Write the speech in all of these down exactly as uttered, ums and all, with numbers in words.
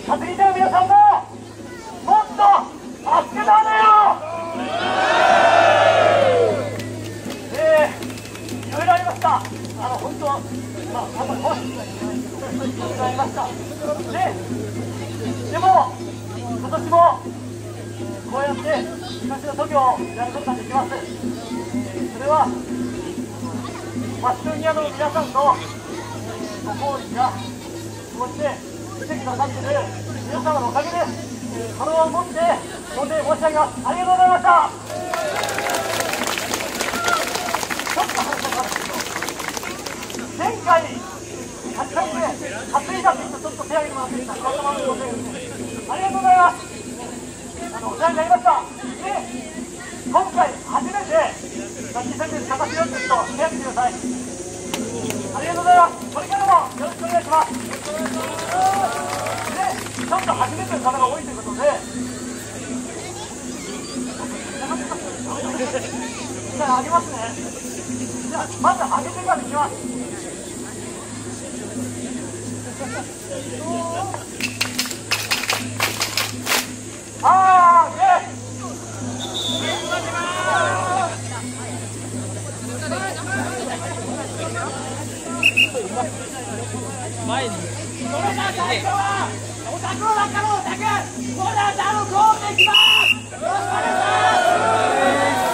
担ぎ手の皆さんももっと助けたんだよ。えー、いろいろありました。あの本当、まあ、あんまり怖いことがありました。で、でも今年もこうやって昔の時をやることができます。えー、それはマシドニアの皆さんのご厚意や、そして来てくださっている皆様のおかげです。それをもって御礼申し上げます。ありがとうございました。ちょっと話が変わるんですけど、前回はちかいめ担いだって人ちょっと手を挙げてもらっていいですか。頭のご声援です。ありがとうございます。あのお世話になりました。で、今回初めてラッキーセンテンス形になっている人手を挙げてください。ありがとうございます。これからもよろしくお願いします。で、ちょっと初めての方が多いということで、じゃあ上げますね。じゃあまず上げてからいきます。あー、で前にそれが最初はお宅の中のお宅、これはあのゴールでいきます。よろしくお願いします。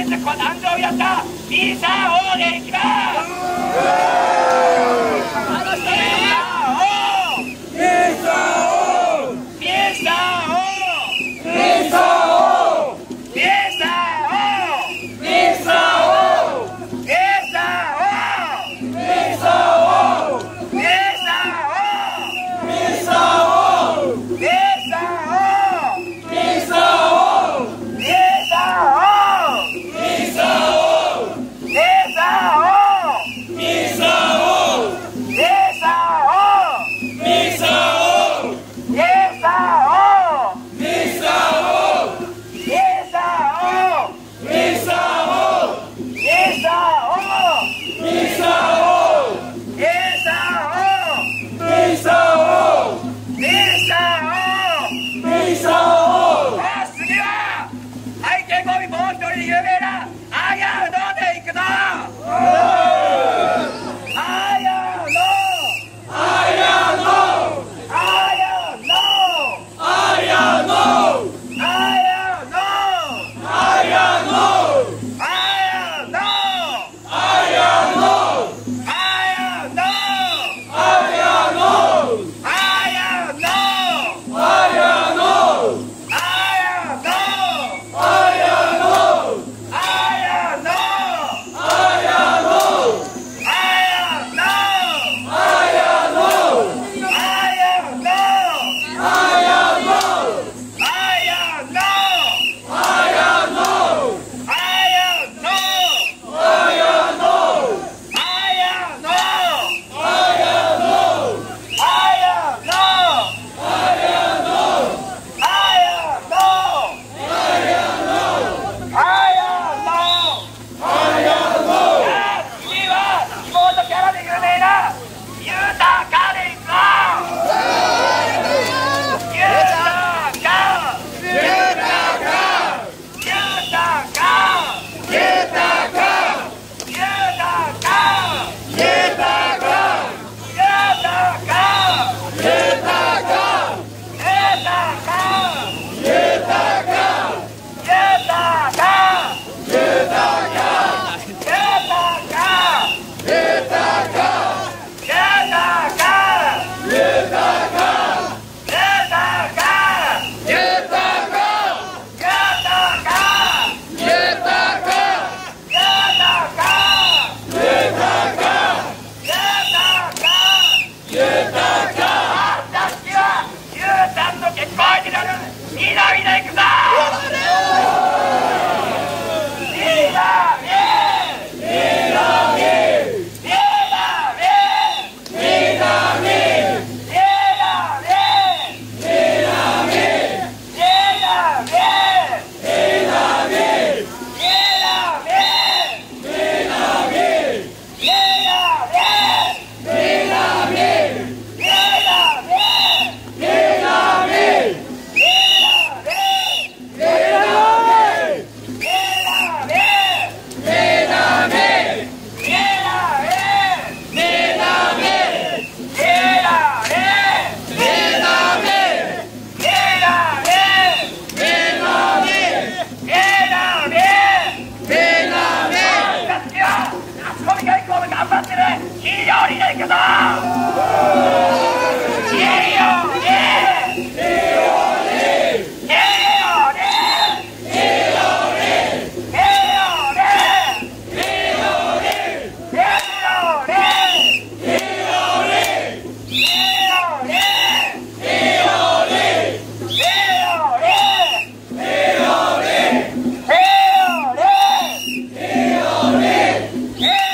日誕生日だったミサオでいきます。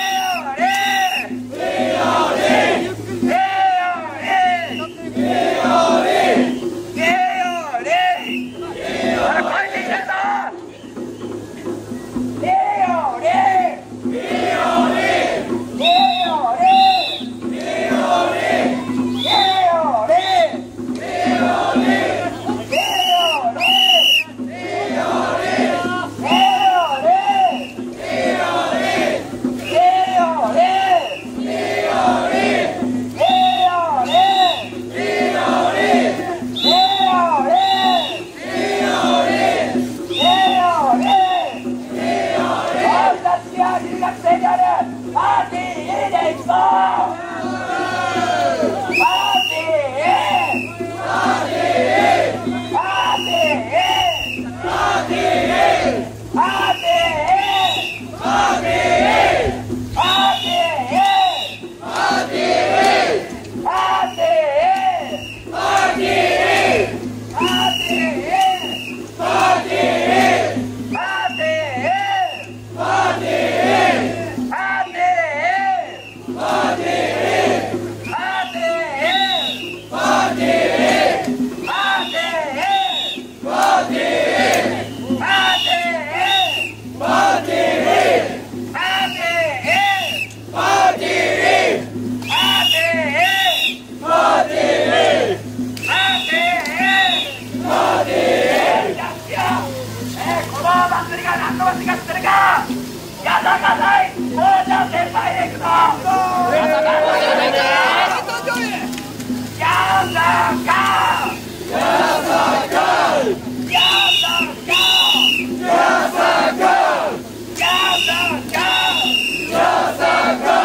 Yeah! は何の間違ってるか。やさかさい王者先輩でいくぞ。やさかやさかやさかやさかやさかやさかやさか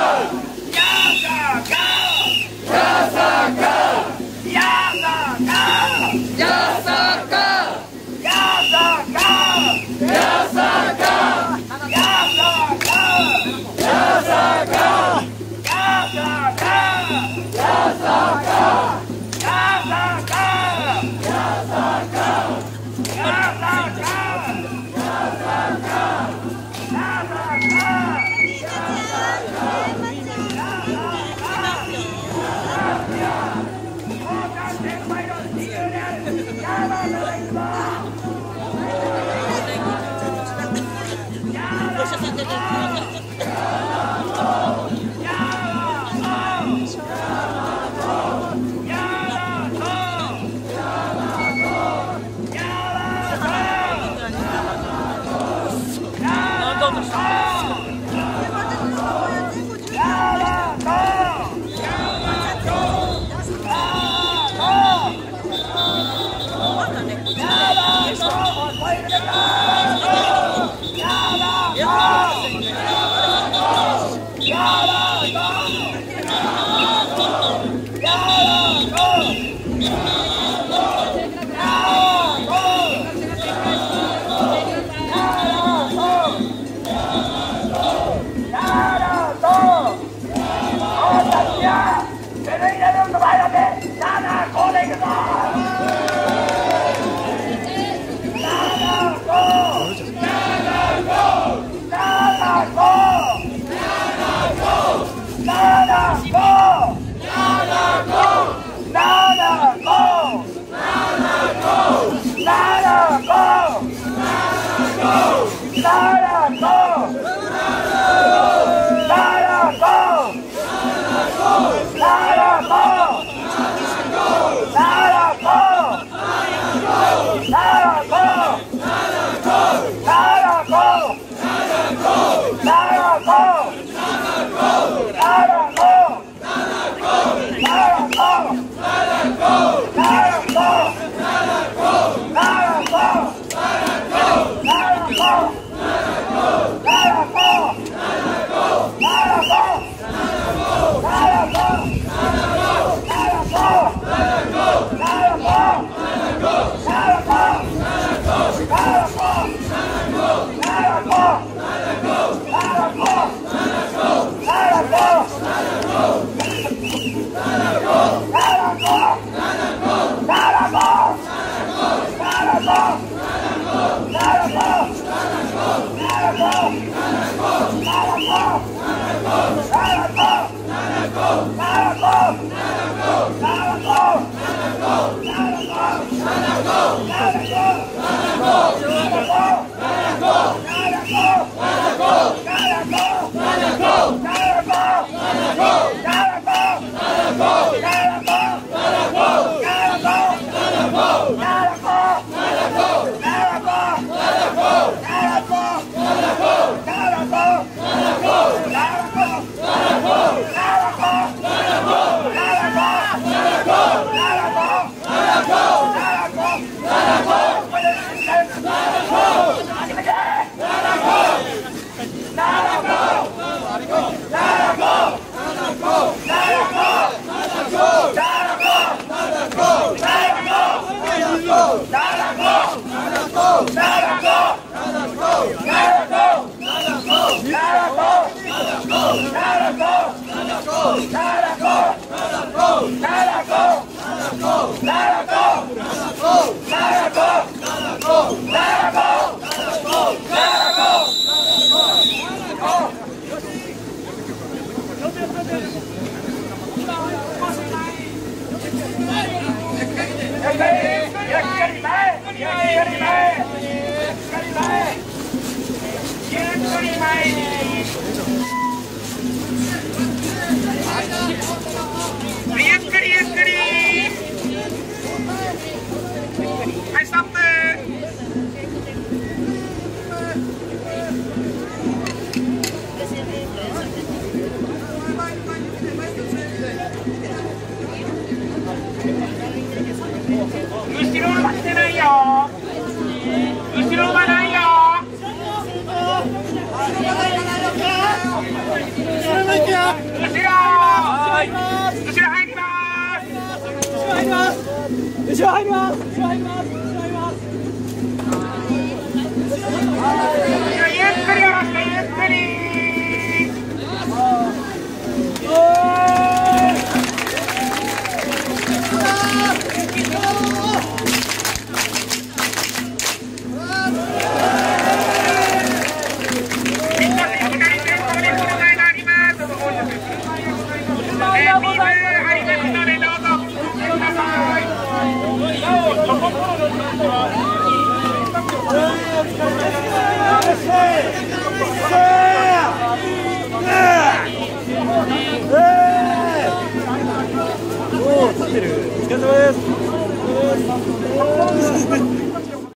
ろ入ります。後ろ入ります。後ろ入ります。 ゆっくり下ろしてゆっくり。おー、立ってる。お疲れ様です。